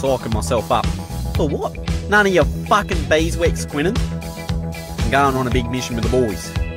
psyching myself up. For what? None of your fucking beeswax, Quinnan. I'm going on a big mission with the boys.